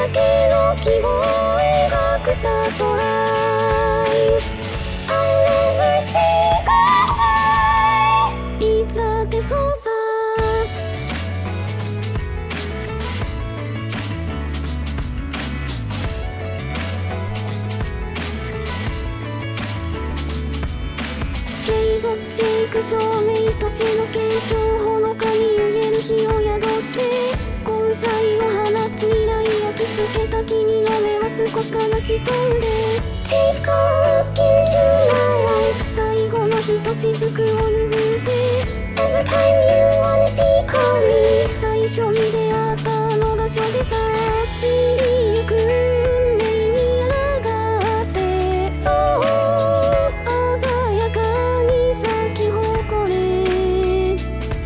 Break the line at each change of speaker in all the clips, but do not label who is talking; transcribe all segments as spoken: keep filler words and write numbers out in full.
だけの希望を描くサトライン I'll never say goodbye いつだってそうさ継続していく証明としての継承ほのかに言える日を宿して光彩を放つ未来焼き捨てた君の目は少し悲しそうで Take a look into my eyes 最後のひとしずくを拭って Every time you wanna see call me 最初に出会ったあの場所でさ散りゆく運命に抗ってそう鮮やかに咲き誇れ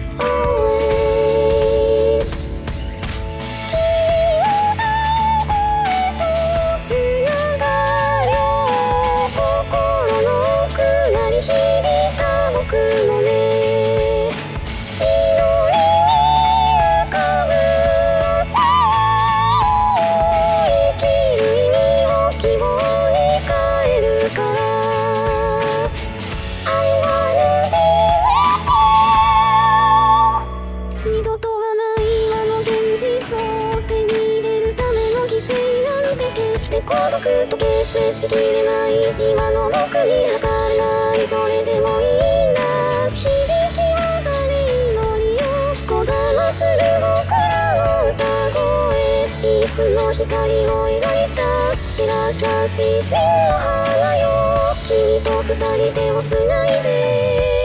Always 君の声とつながりを心の奥なり響いた僕のね祈りに浮かぶ朝を生きる意味を希望に変えるから I wanna be with you 二度とはない今の現実を手に入れるための犠牲なんて決して孤独と決意しきれない今の僕に測れないそれでもいいな響き渡り祈りをこだまする僕らの歌声イースの光を描いた照らしはし真の花よ君と二人手をつないで